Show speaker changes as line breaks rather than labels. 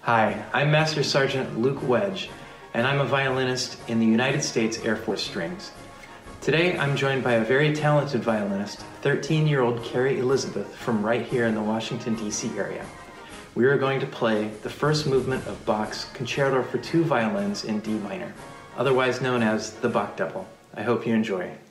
Hi, I'm Master Sgt. Luke Wedge, and I'm a violinist in the United States Air Force Strings. Today I'm joined by a very talented violinist, 13-year-old Kerri-Elizabeth from right here in the Washington, D.C. area. We are going to play the first movement of Bach's Concerto for Two Violins in D minor, otherwise known as the Bach Double. I hope you enjoy.